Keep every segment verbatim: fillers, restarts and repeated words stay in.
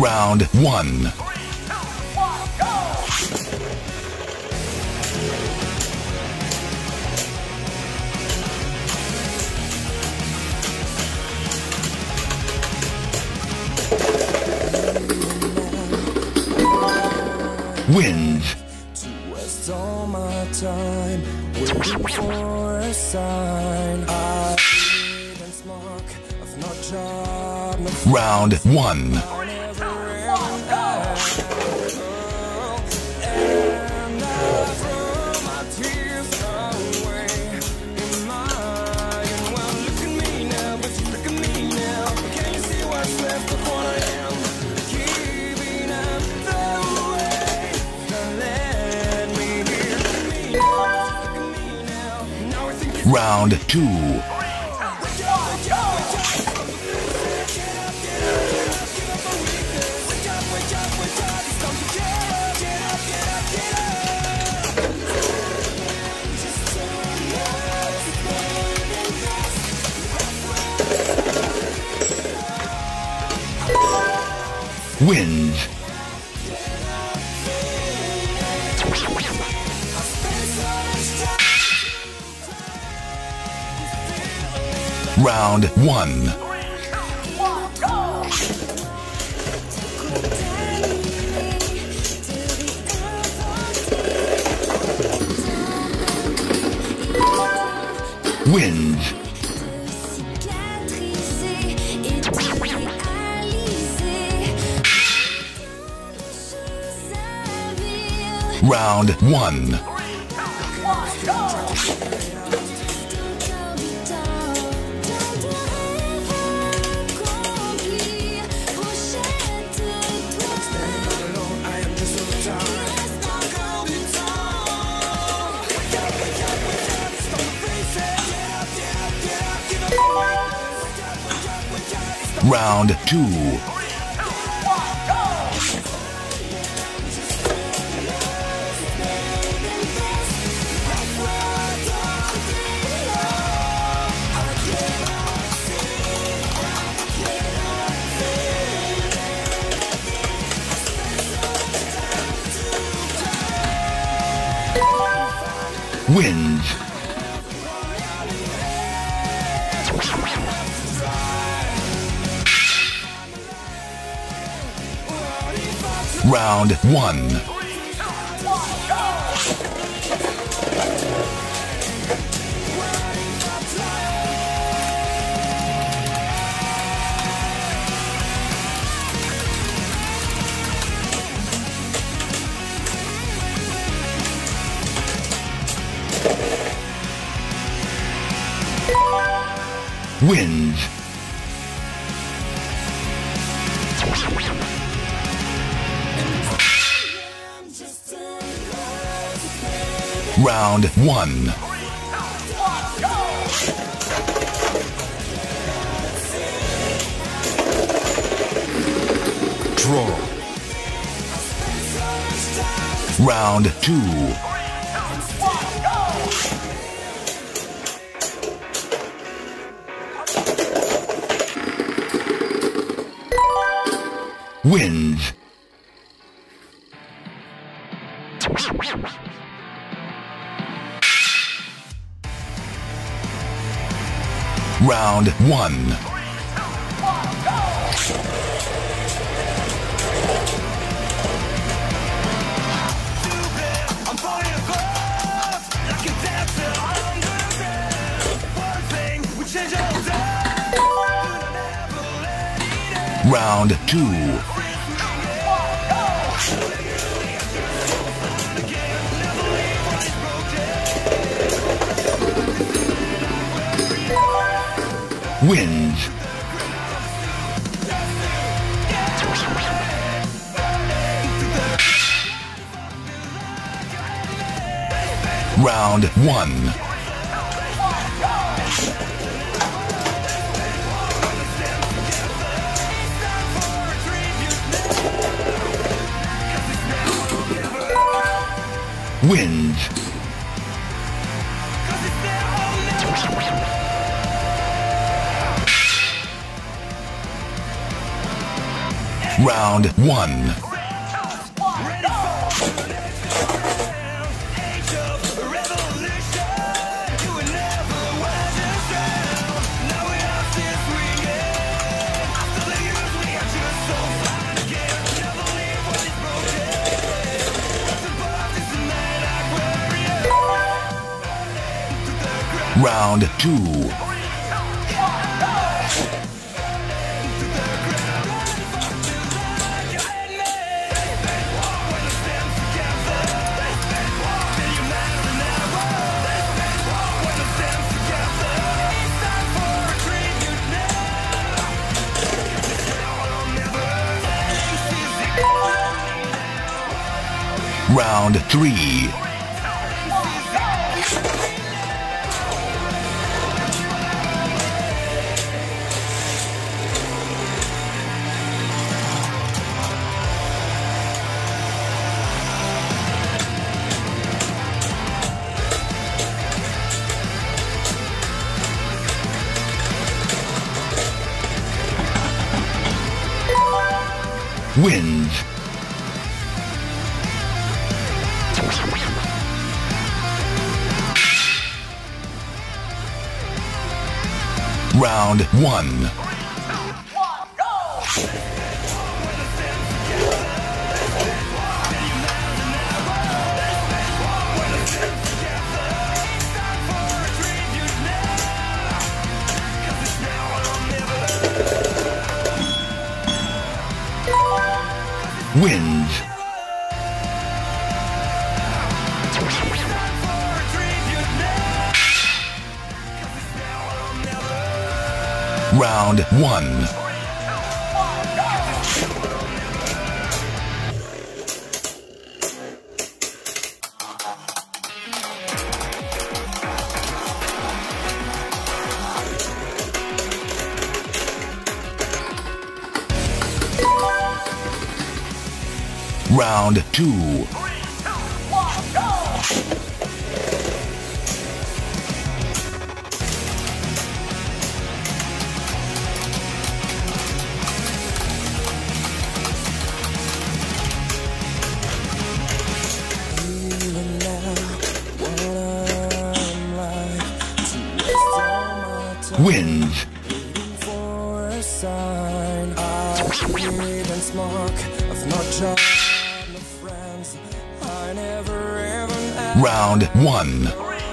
Round one. Wins. To waste all my time waiting for a sign. I didn't smoke of no job, no Round one. I never am out. And I throw my tears away in mine. Well, look at me now, but you look at me now. Can you see what's left of what I am? Giving up the way that led me here. Look at me now, look at me now. Now I think it's Round two. Wins. Round one. Wins. Round one. Round two. Wins. Round one. Wins. Round one. Draw. Round two. Wins. Round one. Round two. Wins. Round one. Wins. Round one. Round two. Round three. Wins. Round one. Wins. Round one. Round two. Wins. For a sign, I need and smoke of not just the friends. I never even asked. Round one.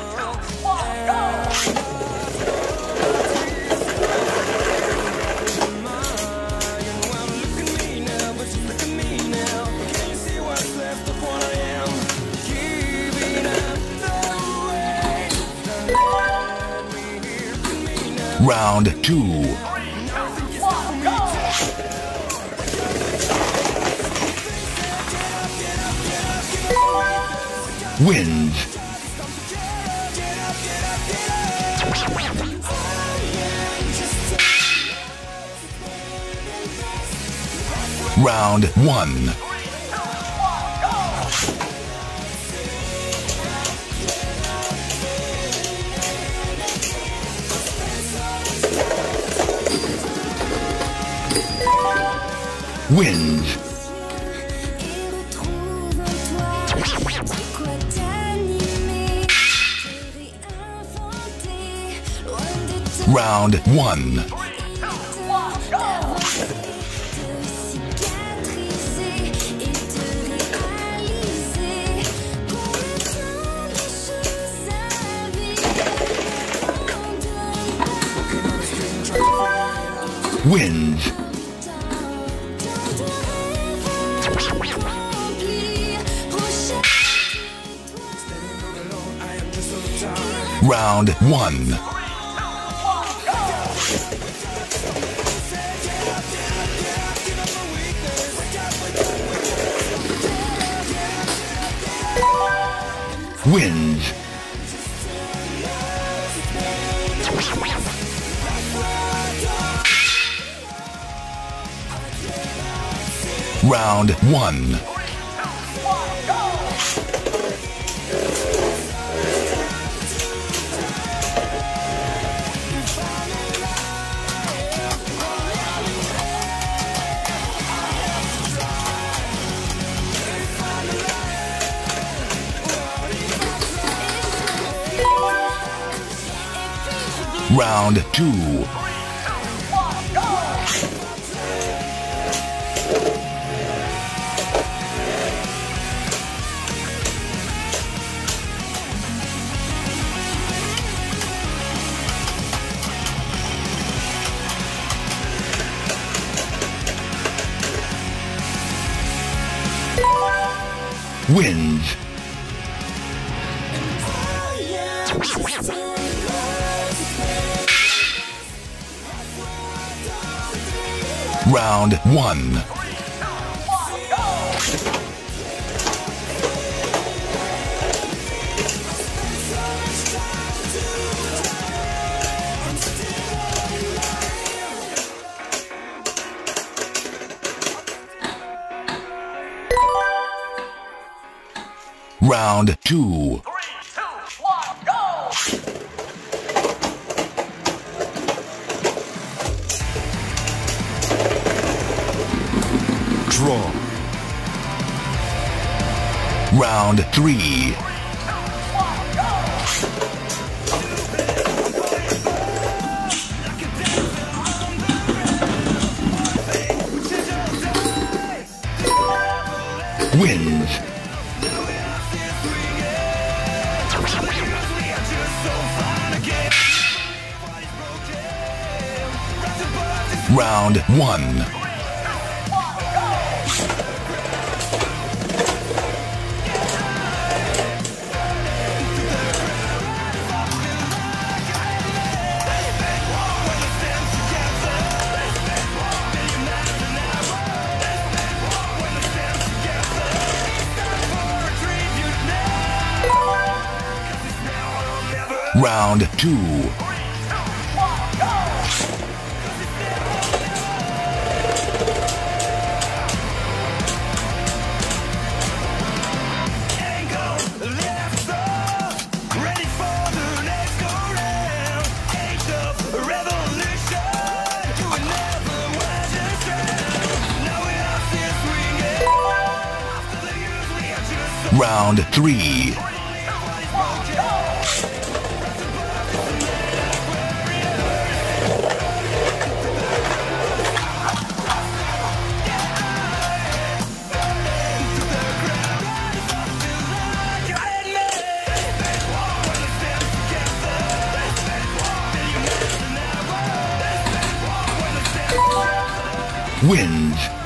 Round two. Wins. Round one. Wins. Round one. Wins. Round one. Wins. Round one. Round two. Wins. Round one. Round two. Three, two, one, go! Draw. Round three. Wins. Round one. Round two. Round three. Wins.